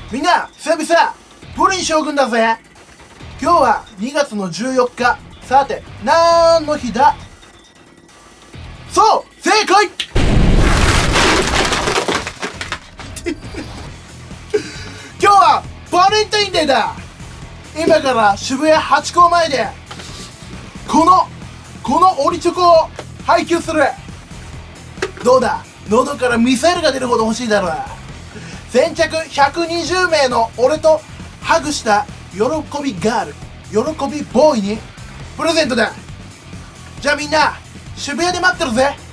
みんな、久々、プリン将軍だぜ。今日は2月の14日。さて、何の日だ？そう、正解今日はバレンタインデーだ。今から渋谷ハチ公前で、このオリチョコを配給する。どうだ、喉からミサイルが出るほど欲しいだろう。先着120名の俺とハグした喜びガール、喜びボーイにプレゼントだ。じゃあみんな、渋谷で待ってるぜ。